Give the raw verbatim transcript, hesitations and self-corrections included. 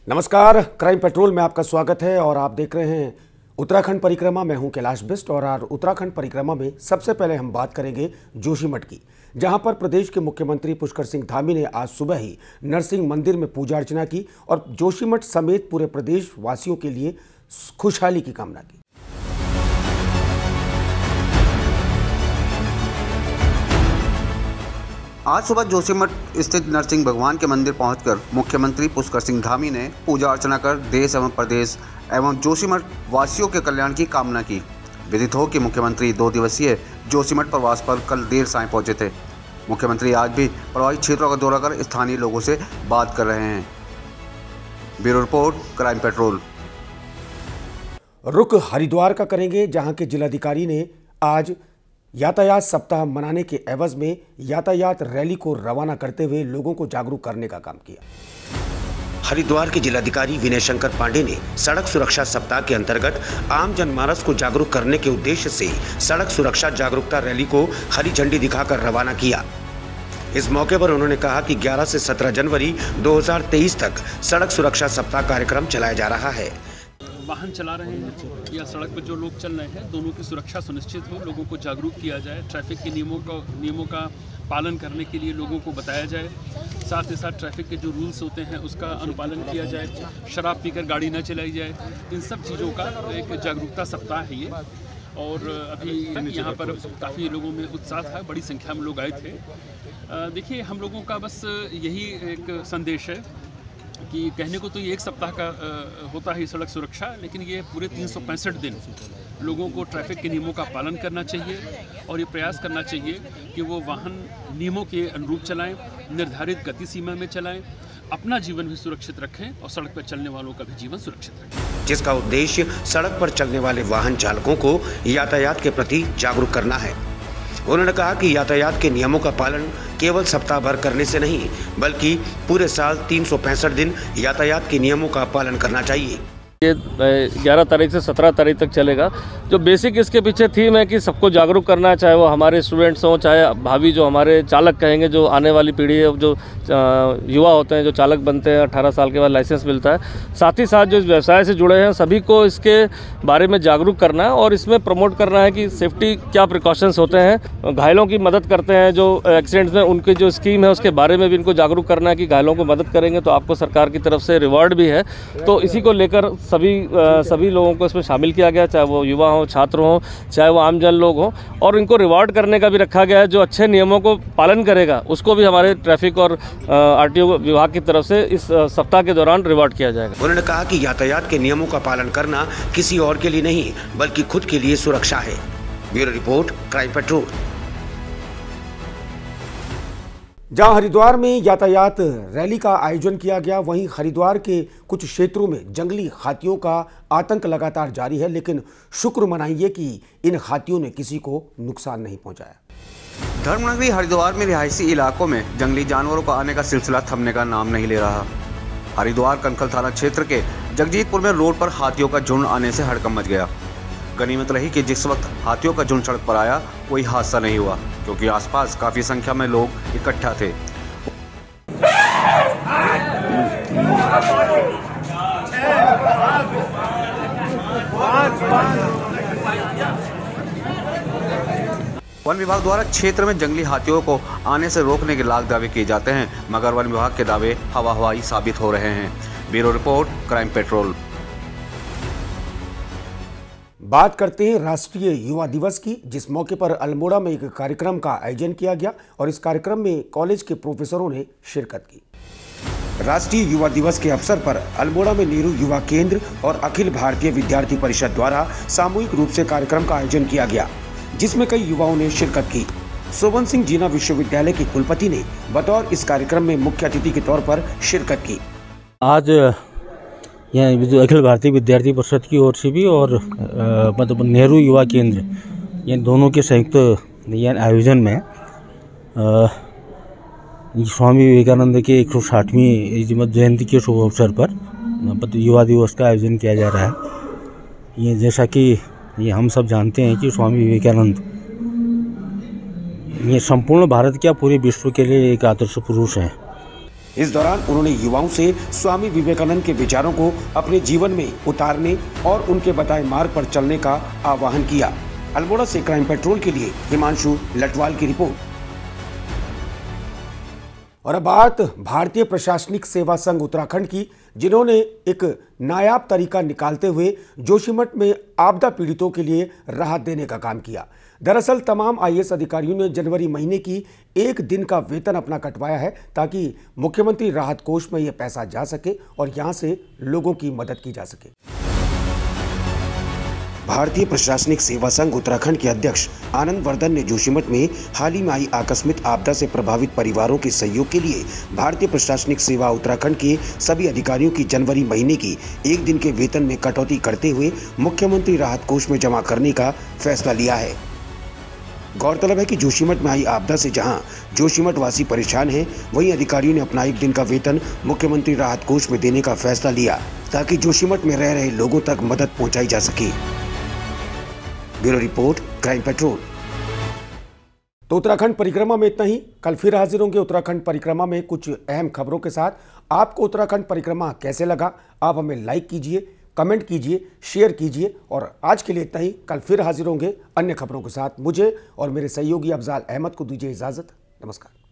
नमस्कार, crime petrol में आपका स्वागत है और आप देख रहे हैं उत्तराखंड परिक्रमा। मैं हूं कैलाश बिस्ट और आज उत्तराखंड परिक्रमा में सबसे पहले हम बात करेंगे जोशीमठ की, जहां पर प्रदेश के मुख्यमंत्री पुष्कर सिंह धामी ने आज सुबह ही नरसिंह मंदिर में पूजा अर्चना की और जोशीमठ समेत पूरे प्रदेश वासियों के लिए खुशहाली की कामना की। आज सुबह जोशीमठ स्थित नरसिंह भगवान के मंदिर पहुंचकर मुख्यमंत्री पुष्कर सिंह धामी ने पूजा अर्चना कर देश एवं प्रदेश एवं जोशीमठ वासियों के कल्याण की कामना की। विदित हो कि मुख्यमंत्री दो दिवसीय जोशीमठ प्रवास पर कल देर सायं पहुंचे थे। मुख्यमंत्री आज भी प्रभावित क्षेत्रों का दौरा कर स्थानीय लोगों से बात कर रहे हैं। Bureau report, crime patrol. रुख हरिद्वार का करेंगे, जहां के जिलाधिकारी ने आज यातायात सप्ताह मनाने के एवज में यातायात रैली को रवाना करते हुए लोगों को जागरूक करने का काम किया। हरिद्वार के जिलाधिकारी विनय शंकर पांडे ने सड़क सुरक्षा सप्ताह के अंतर्गत आम जनमानस को जागरूक करने के उद्देश्य से सड़क सुरक्षा जागरूकता रैली को हरी झंडी दिखाकर रवाना किया। इस मौके पर उन्होंने कहा कि ग्यारह से सत्रह जनवरी दो हज़ार तेईस तक सड़क सुरक्षा सप्ताह कार्यक्रम चलाया जा रहा है। वाहन चला रहे हैं या सड़क पर जो लोग चल रहे हैं, दोनों की सुरक्षा सुनिश्चित हो, लोगों को जागरूक किया जाए, ट्रैफिक के नियमों का नियमों का पालन करने के लिए लोगों को बताया जाए। साथ ही साथ ट्रैफिक के जो रूल्स होते हैं उसका अनुपालन किया जाए, शराब पीकर गाड़ी न चलाई जाए। इन सब चीज़ों का एक जागरूकता सप्ताह है ये। और अभी यहाँ पर काफ़ी लोगों में उत्साह था, बड़ी संख्या में लोग आए थे। देखिए, हम लोगों का बस यही एक संदेश है कि कहने को तो ये एक सप्ताह का होता है सड़क सुरक्षा, लेकिन ये पूरे तीन सौ पैंसठ दिन लोगों को ट्रैफिक के नियमों का पालन करना चाहिए और ये प्रयास करना चाहिए कि वो वाहन नियमों के अनुरूप चलाएं, निर्धारित गति सीमा में चलाएं, अपना जीवन भी सुरक्षित रखें और सड़क पर चलने वालों का भी जीवन सुरक्षित रखें, जिसका उद्देश्य सड़क पर चलने वाले वाहन चालकों को यातायात के प्रति जागरूक करना है। उन्होंने कहा कि यातायात के नियमों का पालन केवल सप्ताह भर करने से नहीं, बल्कि पूरे साल तीन सौ पैंसठ दिन यातायात के नियमों का पालन करना चाहिए। ये ग्यारह तारीख से सत्रह तारीख तक चलेगा। जो बेसिक इसके पीछे थीम है कि सबको जागरूक करना है, चाहे वो हमारे स्टूडेंट्स हों, चाहे भावी जो हमारे चालक कहेंगे, जो आने वाली पीढ़ी है, जो युवा होते हैं, जो चालक बनते हैं, अठारह साल के बाद लाइसेंस मिलता है। साथ ही साथ जो इस व्यवसाय से जुड़े हैं सभी को इसके बारे में जागरूक करना है और इसमें प्रमोट करना है कि सेफ्टी क्या प्रिकॉशंस होते हैं, घायलों की मदद करते हैं जो एक्सीडेंट्स में, उनकी जो स्कीम है उसके बारे में भी इनको जागरूक करना है कि घायलों को मदद करेंगे तो आपको सरकार की तरफ से रिवॉर्ड भी है। तो इसी को लेकर सभी आ, सभी लोगों को इसमें शामिल किया गया, चाहे वो युवा हों, छात्र हों, चाहे वो आम जन लोग हों, और इनको रिवार्ड करने का भी रखा गया है। जो अच्छे नियमों को पालन करेगा उसको भी हमारे ट्रैफिक और आरटीओ विभाग की तरफ से इस सप्ताह के दौरान रिवार्ड किया जाएगा। उन्होंने कहा कि यातायात के नियमों का पालन करना किसी और के लिए नहीं, बल्कि खुद के लिए सुरक्षा है। Bureau report, crime patrol. जहां हरिद्वार में यातायात रैली का आयोजन किया गया, वहीं हरिद्वार के कुछ क्षेत्रों में जंगली हाथियों का आतंक लगातार जारी है, लेकिन शुक्र मनाइए कि इन हाथियों ने किसी को नुकसान नहीं पहुंचाया। धर्मनगरी हरिद्वार में रिहायशी इलाकों में जंगली जानवरों का आने का सिलसिला थमने का नाम नहीं ले रहा। हरिद्वार कनखल थाना क्षेत्र के जगजीतपुर में रोड पर हाथियों का झुंड आने से हड़कंप मच गया। गनीमत रही कि जिस वक्त हाथियों का झुंड सड़क पर आया कोई हादसा नहीं हुआ, क्योंकि आसपास काफी संख्या में लोग इकट्ठा थे। वन विभाग द्वारा क्षेत्र में जंगली हाथियों को आने से रोकने के लाख दावे किए जाते हैं, मगर वन विभाग के दावे हवा हवाई साबित हो रहे हैं। Bureau report, crime patrol. बात करते हैं राष्ट्रीय युवा दिवस की, जिस मौके पर अल्मोड़ा में एक कार्यक्रम का आयोजन किया गया और इस कार्यक्रम में कॉलेज के प्रोफेसरों ने शिरकत की। राष्ट्रीय युवा दिवस के अवसर पर अल्मोड़ा में नेहरू युवा केंद्र और अखिल भारतीय विद्यार्थी परिषद द्वारा सामूहिक रूप से कार्यक्रम का आयोजन किया गया, जिसमें कई युवाओं ने शिरकत की। शोभन सिंह जीना विश्वविद्यालय के कुलपति ने बतौर इस कार्यक्रम में मुख्य अतिथि के तौर पर शिरकत की। आज यहाँ जो अखिल भारतीय विद्यार्थी परिषद की ओर से भी और मतलब नेहरू युवा केंद्र, ये दोनों के संयुक्त आयोजन में आ, स्वामी विवेकानंद के एक सौ साठवीं जयंती के शुभ अवसर पर युवा दिवस का आयोजन किया जा रहा है। ये जैसा कि ये हम सब जानते हैं कि स्वामी विवेकानंद ये संपूर्ण भारत क्या पूरे विश्व के लिए एक आदर्श पुरुष हैं। इस दौरान उन्होंने युवाओं से स्वामी विवेकानंद के विचारों को अपने जीवन में उतारने और उनके बताए मार्ग पर चलने का आह्वान किया। अल्मोड़ा से क्राइम पेट्रोल के लिए हिमांशु लटवाल की रिपोर्ट। और अब बात भारतीय प्रशासनिक सेवा संघ उत्तराखंड की, जिन्होंने एक नायाब तरीका निकालते हुए जोशीमठ में आपदा पीड़ितों के लिए राहत देने का काम किया। दरअसल तमाम आई ए एस अधिकारियों ने जनवरी महीने की एक दिन का वेतन अपना कटवाया है, ताकि मुख्यमंत्री राहत कोष में यह पैसा जा सके और यहां से लोगों की मदद की जा सके। भारतीय प्रशासनिक सेवा संघ उत्तराखंड के अध्यक्ष आनंद वर्धन ने जोशीमठ में हाल ही में आई आकस्मिक आपदा से प्रभावित परिवारों के सहयोग के लिए भारतीय प्रशासनिक सेवा उत्तराखंड के सभी अधिकारियों की जनवरी महीने की एक दिन के वेतन में कटौती करते हुए मुख्यमंत्री राहत कोष में जमा करने का फैसला लिया है। गौरतलब है कि जोशीमठ में आई आपदा से जहां जोशीमठ वासी परेशान हैं, वहीं अधिकारियों ने अपना एक दिन का वेतन मुख्यमंत्री राहत कोष में देने का फैसला लिया, ताकि जोशीमठ में रह रहे लोगों तक मदद पहुंचाई जा सके। Bureau report, crime patrol. तो उत्तराखंड परिक्रमा में इतना ही। कल फिर हाजिर होंगे उत्तराखंड परिक्रमा में कुछ अहम खबरों के साथ। आपको उत्तराखंड परिक्रमा कैसे लगा, आप हमें लाइक कीजिए, कमेंट कीजिए, शेयर कीजिए। और आज के लिए इतना ही। कल फिर हाजिर होंगे अन्य खबरों के साथ। मुझे और मेरे सहयोगी अफजाल अहमद को दीजिए इजाजत। नमस्कार।